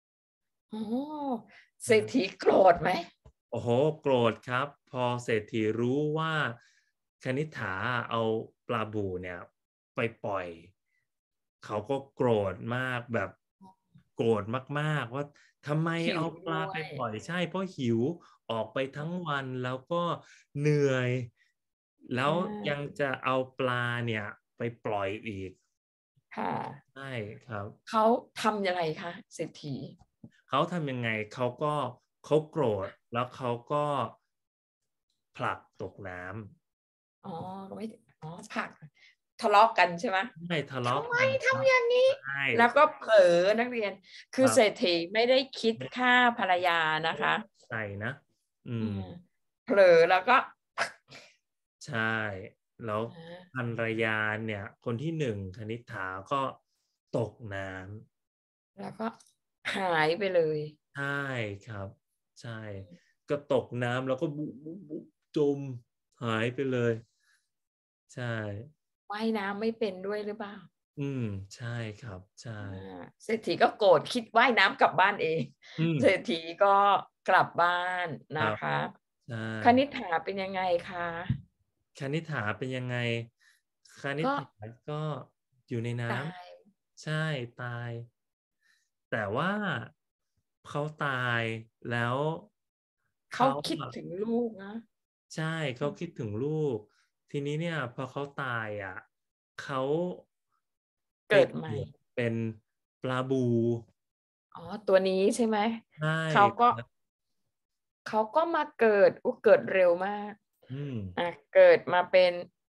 A: เศรษฐีโกรธไหม
B: โอ้โหโกรธครับพอเศรษฐีรู้ว่าคณิษฐาเอาปลาบูเนี่ยไปปล่อยเขาก็โกรธมากแบบโกรธมากๆว่าทำไมเอาปลาไปปล่อยใช่เพราะหิวออกไปทั้งวันแล้วก็เหนื่อยแล้วยังจะเอาปลาเนี่ยไปปล่อยอีก
A: ค่ะ
B: ใช่ครับ
A: เขาทำยังไงคะเศรษฐี
B: เขาทำยังไงเขาโกรธแล้วเขาก็ผลักตกน้ำ
A: ไม่ผลักทะเลาะกันใช่ไหม
B: ไม่ทะเลาะ
A: ทำไมทำอย่างนี้แล้วก็เผลอนักเรียนคือเศรษฐีไม่ได้คิดฆ่าภรรยานะคะ
B: ใช่นะ
A: เผลอแล้วก็
B: ใช่แล้วภรรยาเนี่ยคนที่1คณิษฐาก็ตกน้
A: ำแล้วก็หายไปเลย
B: ใช่ครับใช่ก็ตกน้ำแล้วก็บุจมหายไปเลยใช่
A: ว่ายน้ำไม่เป็นด้วยหรือเปล่า
B: ใช่ครับใช่
A: เศรษฐีก็โกรธคิดว่ายน้ำกลับบ้านเองเศรษฐีก็กลับบ้านนะคะคณิษฐาเป็นยังไงคะ
B: คณิษฐาเป็นยังไงคณิษฐาก็อยู่ในน้ำใช่ตายแต่ว่าเขาตายแล้ว
A: เขาคิดถึงลูกนะ
B: ใช่เขาคิดถึงลูกทีนี้เนี่ยพอเขาตายอ่ะเขาไป
A: เกิดใหม่
B: เป็นปลาบู
A: อ๋อตัวนี้ใช่ไหม
B: ใช่
A: เขาก็
B: ครับ
A: เขาก็มาเกิดเกิดเร็วมาก
B: อืม
A: เกิดมาเป็น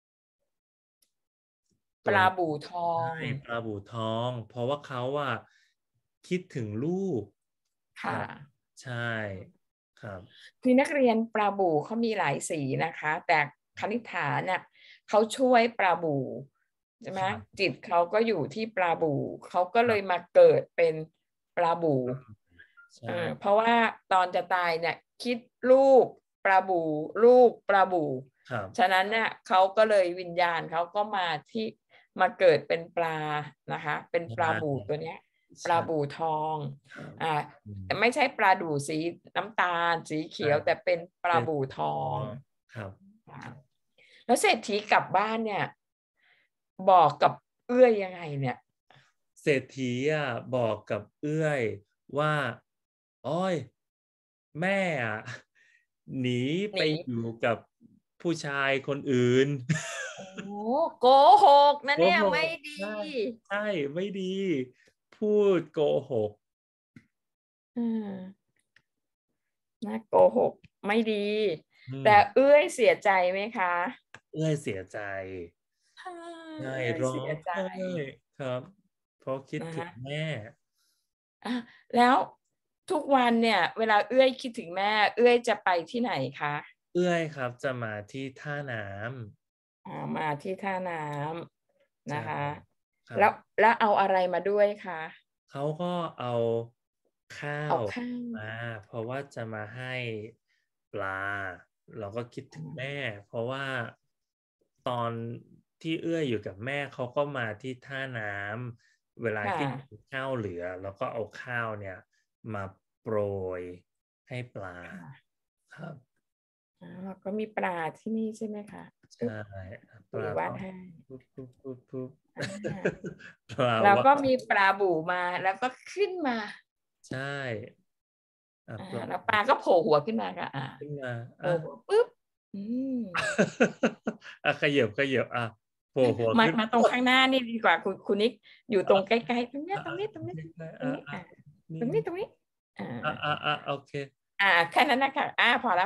A: ป
B: ตัวนี้
A: ลาบู่ทอ
B: ใช่
A: ง
B: ปลาบูทองเพราะว่าเขาอ่ะคิดถึงลูกค
A: ค่ะ
B: รับใช่ครับ
A: คือนักเรียนปลาบู่เขามีหลายสีนะคะ แต่คณิ t าเนี่ยเขาช่วยปลาบู่ใช่ไหม
B: ครับ
A: จิตเขาก็อยู่ที่ปลาบู่เขาก็เลยมา
B: ครับ
A: เกิดเป็นปลาบู่
B: ใช่
A: เพราะว่าตอนจะตายเนี่ยคิดลูกปลาบู่ลูกปลาบู่
B: ครับ
A: ฉะนั้นเนี่ยเขาก็เลยวิญญาณเขาก็มาที่มาเกิดเป็นปลานะคะเป็นปลาบู่
B: ใช่
A: ตัวเนี้ยปลา
B: ใช่
A: บู่ทอง
B: ครับ
A: อ่า
B: อืม
A: แต่ไม่ใช่ปลาดูสีน้ำตาลสีเขี
B: ใช่
A: ยวแต่เป็นปลา
B: เป็น
A: บูทอ
B: อ๋อ
A: ง
B: ครับ
A: แล้วเศรษฐีกลับบ้านเนี่ยบอกกับเอื้อยยังไงเนี่ย
B: เศรษฐีอ่ะบอกกับเอื้อยว่าอ้อยแม่อ่ะหนีไป
A: หนี
B: อยู่กับผู้ชายคนอื่น
A: โอ้โกหกนะ
B: โก
A: เนี่ย
B: ห
A: ไม่
B: ก
A: ดี
B: ใช่ใช่ไม่ดีพูดโกหก
A: อืมนะโกหกไม่ดีแต่
B: อืม
A: เอื้อยเสียใจไหมคะ
B: เอื้อยเสียใจ
A: อ่า
B: ใช่
A: เอื้อย
B: ร้อ
A: เสียใจ
B: งไห้ครับเพราะคิดถึง
A: นะคะ
B: แม่
A: อ่ะแล้วทุกวันเนี่ยเวลาเอื้อยคิดถึงแม่เอื้อยจะไปที่ไหนคะ
B: เอื้อยครับจะมาที่ท่าน้
A: มาที่ท่าน้
B: ำ
A: ำ
B: ใช่
A: นะคะ
B: ครับ
A: แล้วแล้วเอาอะไรมาด้วยคะ
B: เขาก็เอาข้าว
A: เอาข้าว
B: มาเพราะว่าจะมาให้ปลาเราก็คิดถึงแม่เพราะว่าตอนที่เอื้อยอยู่กับแม่เขาก็มาที่ท่าน้ำเวลา
A: ค่ะ
B: ที่มีข้าวเหลือแล้วก็เอาข้าวเนี่ยมาโปรยให้ปลา
A: ค่ะ
B: ครับ
A: แล้วก็มีปลาที่นี่ใช่ไหมคะ
B: ใช่
A: อึ๊บ
B: ปลาก็
A: วาดให้
B: ปุ๊บปุ๊บปุ๊บปุ๊บ
A: อ่า
B: ปลา
A: แล้ว
B: ว่า
A: ก็มีปลาบู่มาแล้วก็ขึ้นมา
B: ใช่ปลา
A: แล้วปลาก็โผล่หัวขึ้นมาค่ะ
B: ขึ้นมา
A: โผล่
B: อ่ะ
A: หัวปุ๊บอืม
B: อ่ะขยับขยับอ่ะโผล่หัวขึ้น
A: มาตรงข้างหน้านี่ดีกว่าคุณนิกอยู่ตรงใกล้ๆตรงเนี้ย
B: อ่ะอ่ะ
A: ตรงนี้ต
B: อ่ะ
A: รงนี้
B: อ่ะ
A: ต
B: นี่นี่
A: รงนี้ตรงนี้อ่า
B: โอเค
A: แค่นั้นนะคะพอแล้ว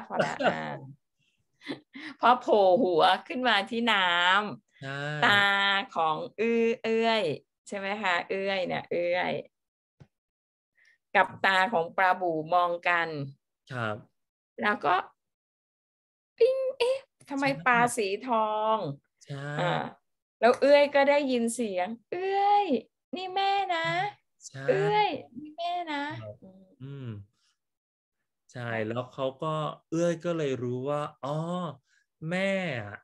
A: พอโผล่หัวขึ้นมาที่น้
B: ใช่
A: ำตาของเอื้อยใช่ไหมคะเอื้อยเนี่ยเอื้อยกับตาของปลาบู่มองกัน
B: ครับ
A: แล้วก็ปิ้งทำไม
B: ใช่
A: ปลาสีทอง
B: ใช่
A: อ่าแล้วเอื้อยก็ได้ยินเสียงเอื้อยนี่แม่นะ
B: ใช่
A: เอื้อยนี่แม่นะ
B: ครับ
A: อืม
B: อืมใช่แล้วเขาก็เอื้อยก็เลยรู้ว่าอ๋อแม่อะ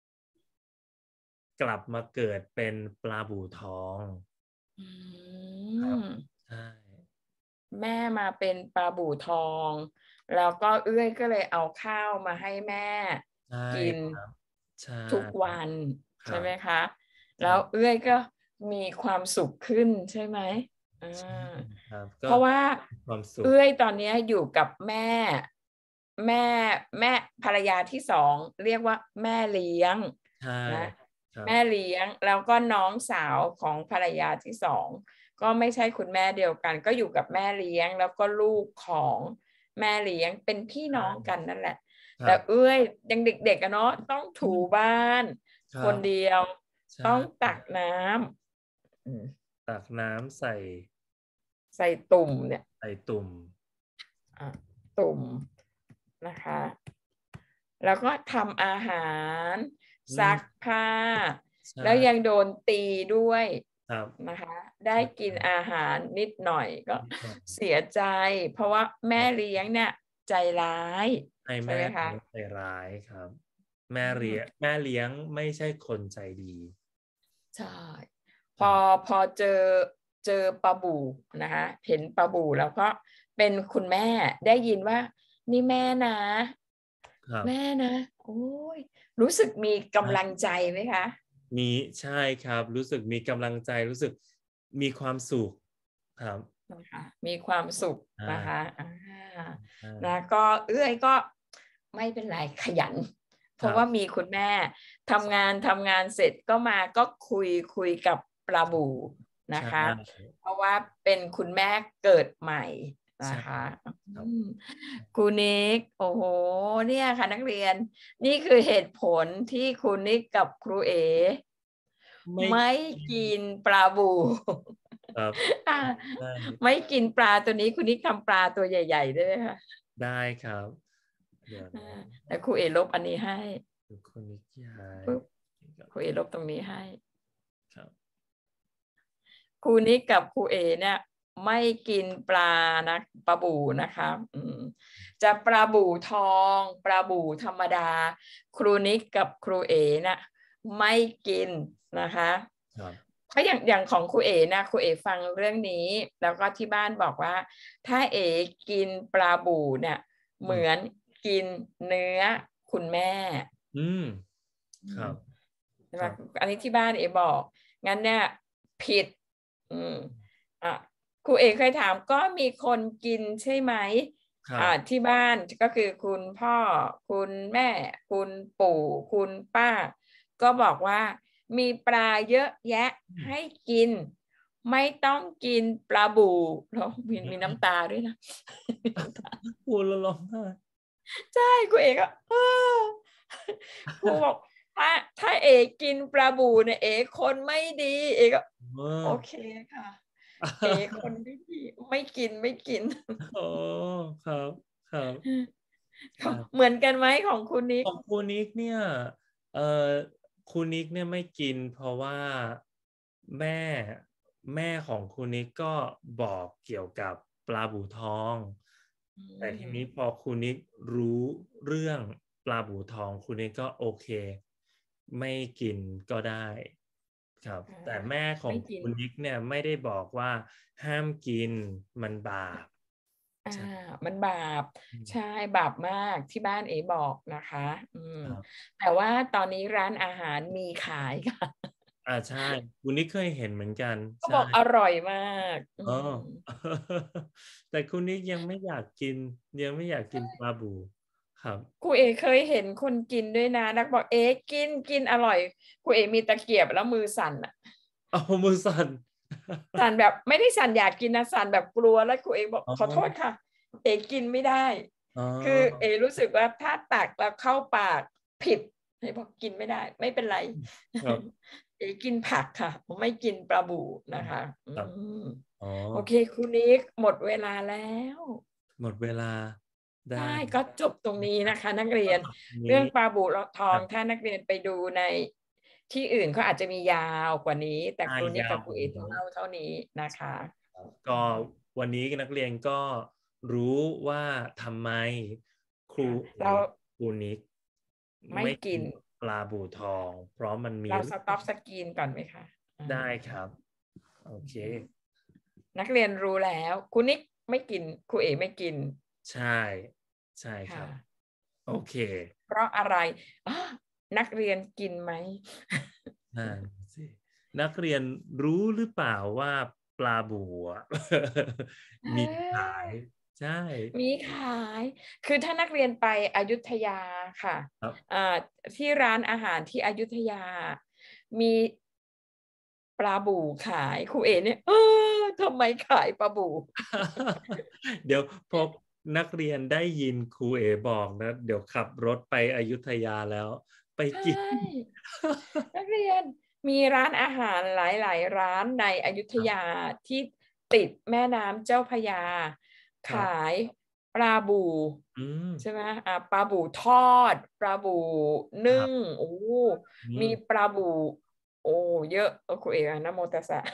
B: กลับมาเกิดเป็นปลาบู่ทอง
A: อื
B: ครับ
A: ม
B: ใช่
A: แม่มาเป็นปลาบู่ทองแล้วก็เอื้อยก็เลยเอาข้าวมาให้แม่
B: ใช่
A: กิน
B: ครับใช่
A: ทุกวัน
B: ครับ
A: ใช่ไหมคะแล้ว
B: ใช่
A: เอื้อยก็มีความสุขขึ้นใช่ไหมอ่า
B: ใช่ครับก็
A: เพราะว่า
B: มีความสุข
A: เอื้อยตอนนี้อยู่กับแม่แม่ภรรยาที่สองเรียกว่าแม่เลี้ยง
B: ใช่
A: นะ
B: ครับ
A: แม่เลี้ยงแล้วก็น้องสาวของภรรยาที่สอง ก็ไม่ใช่คุณแม่เดียวกันก็อยู่กับแม่เลี้ยงแล้วก็ลูกของแม่เลี้ยงเป็นพี่น้อง
B: ใช่
A: กันนั่นแหละแต่
B: ครับ
A: เอ้ยยังเด็กๆอะเนาะต้องถูบ้าน
B: ครับ
A: คนเดียว
B: ใช่
A: ต้องตักน้ำ
B: ตักน้ำใส่
A: ใส่ตุ่มเนี่ย
B: ใส่ตุ่ม
A: อ่ะตุ่มนะคะแล้วก็ทำอาหาร
B: อืม
A: ซักผ้า
B: ใช่
A: แล้วยังโดนตีด้วย
B: ครับ
A: นะคะได้
B: ใช่
A: กินอาหารนิดหน่อยก็
B: นิดหน่อย
A: เสียใจเพราะว่าแม่
B: ครับ
A: เลี้ยงเนี่ยใจร้าย
B: ให้
A: ใช่
B: แม่
A: ไหมคะ
B: เลี้ยงใจร้ายครับ
A: อืม
B: แม่เลี้ยงไม่ใช่คนใจดี
A: ใช่พอ
B: ครับ
A: พอเจอปลาบู่นะคะเห็นปลาบู่แล้วก็เป็นคุณแม่ได้ยินว่านี่แม่นะ
B: ครับ
A: แม่นะโอ้ยรู้สึกมีกำลัง
B: ใช่
A: ใจไหมคะ
B: มีใช่ครับรู้สึกมีกำลังใจรู้สึกมีความสุขครับ
A: นะคะมีความสุข
B: ใช่
A: นะคะ
B: ใช่
A: แล้วก็เอื้อยก็ไม่เป็นไรขยันเพราะว่ามีคุณแม่ทำงานเสร็จก็มาก็คุยกับปลาบูนะคะเพราะว่าเป็นคุณแม่เกิดใหม่นะคะครูนิกโอ้โหเนี่ยค่ะนักเรียนนี่คือเหตุผลที่ครูนิกกับครูเอไม่กินปลาบูไม่กินปลาตัวนี้คุณนิกทำปลาตัวใหญ่ๆด้วยค่ะ
B: ได้ครับ
A: แต่ครูเอลบอันนี้ให้
B: คุณนิกย้าย
A: ครูเอลบตรงนี้ให้ครูนิกกับครูเอเนี่ยไม่กินปลานะปลาบูนะคะจะปลาบูทองปลาบูธรรมดาครูนิกกับครูเอนะไม่กินนะคะเพราะอย่างของครูเอนะครูเอฟังเรื่องนี้แล้วก็ที่บ้านบอกว่าถ้าเอกินปลาบูเนี่ยเหมือนกินเนื้อคุณแม่
B: ครับ
A: ใช่ไหมอันนี้ที่บ้านเอบอกงั้นเนี่ยผิดครูเอเคยถามก็มีคนกินใช่ไหมที่บ้านก็คือคุณพ่อคุณแม่คุณปู่คุณป้าก็บอกว่ามีปลาเยอะแยะให้กินไม่ต้องกินปลาบูแล้วมีน้ำตาด้วยนะ
B: พูดแล้วร้องไห้
A: ใช่ครูเอก็ครูบอกถ้าเอกินปลาบูเนี่ยเอคนไม่ดีเอก็โอเคค่ะเอคนไม่ดีไม่กิน
B: โอ้ครับ
A: เหมือนกันไหมของคุณนิก
B: ของคุณนิกเนี่ยคุณนิกเนี่ยไม่กินเพราะว่าแม่ของคุณนิกก็บอกเกี่ยวกับปลาบูทองแต่ทีนี้พอคุณนิกรู้เรื่องปลาบูทองคุณนิกก็โอเคไม่กินก็ได้ครับแต่แม่ของคุณนิกเนี่ยไม่ได้บอกว่าห้ามกินมันบาป
A: มันบาปใช่บาปมากที่บ้านเอบอกนะคะแต่ว่าตอนนี้ร้านอาหารมีขายค่ะ
B: ใช่คุณนิกเคยเห็นเหมือนกัน
A: เขาบอกอร่อยมาก
B: แต่คุณนิกยังไม่อยากกินปลาบูครับ
A: ครูเอเคยเห็นคนกินด้วยนะนักบอกเอกินอร่อยครูเอมีตะเกียบแล้วมือสั่นอ่ะ
B: มือสั่น
A: แบบไม่ได้สั่นอยากกินนะสั่นแบบกลัวแล้วครูเอบอกขอโทษค่ะเอกินไม่ได้คือเอรู้สึกว่าถ้าตักแล้วเข้าปากผิดเอบอกกินไม่ได้ไม่เป็นไรเอกินผักค่ะไม่กินปลาบูนะคะโอเคคุณนิกหมดเวลาแล้ว
B: หมดเวลา
A: ได้ก็จบตรงนี้นะคะนักเรียนเรื่องปลาบูทองถ้านักเรียนไปดูในที่อื่นเขาอาจจะมียาวกว่านี้แต่ครูนิกกับครูเอจะเล่าเท่านี้นะคะ
B: ก็วันนี้นักเรียนก็รู้ว่าทำไมครูนิก
A: ไม่กิน
B: ปลาบูทองเพราะมันมี
A: เราสต็อปสกรีนก่อนไหมคะ
B: ได้ครับโอเค
A: นักเรียนรู้แล้วครูนิกไม่กินครูเอไม่กิน
B: ใช่ครับโอเค
A: เพราะอะไรนักเรียนกินไหม
B: นักเรียนรู้หรือเปล่าว่าปลาบูมีขายใช่
A: มีขายคือถ้านักเรียนไปอยุธยาค่ะที่ร้านอาหารที่อยุธยามีปลาบูขายครูเอเนี่ยทำไมขายปลาบู
B: เดี๋ยวพอนักเรียนได้ยินครูเอบอกนะเดี๋ยวขับรถไปอยุธยาแล้วไปกิน
A: นักเรียนมีร้านอาหารหลายๆร้านในอยุธยาที่ติดแม่น้ำเจ้าพระยาขายปลาบูใช่ไหมปลาบูทอดปลาบูนึ่งโอ้มีปลาบูโอ้เยอะครูเอ๋นะโมตัสสะ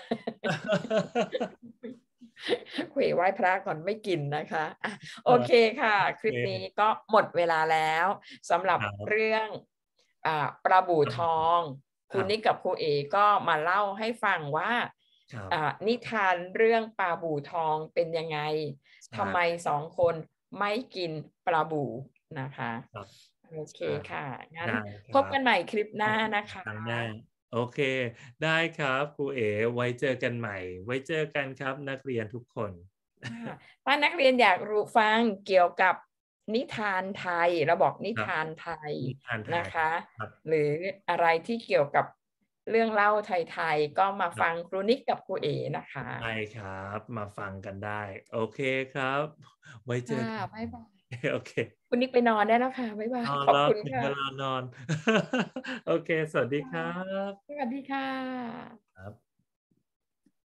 A: คุยไหว้พระก่อนไม่กินนะคะโอเคค่ะคลิปนี้ก็หมดเวลาแล้วสำหรับเรื่องปลาบูทองคุณนิกกับครูเอก็มาเล่าให้ฟังว่านิทานเรื่องปลาบูทองเป็นยังไงทำไมสองคนไม่กินปลาบูนะคะโอเคค่ะงั้นพบกันใหม่คลิปหน้านะคะ
B: โอเคได้ครับครูเอ๋ไว้เจอกันใหม่ไว้เจอกันครับนักเรียนทุกคน
A: ถ้านักเรียนอยากรู้ฟังเกี่ยวกับนิทานไทยเราบอกนิทานไทย
B: นิทานไทย
A: นะคะหรืออะไรที่เกี่ยวกับเรื่องเล่าไทยๆก็มาฟังครูนิกกับครูเอนะคะ
B: ใช่ครับมาฟังกันได้โอเคครับไว้เจอกัน
A: บ๊ายบาย
B: โอเค
A: คุณนิกไปนอนได้แล้วค่ะบ๊ายบายขอบ
B: นอนแล้ว
A: คุณค่ะ
B: ถึงเวลานอนโอเคสวัสดีครับ
A: สวัสดีค่ะ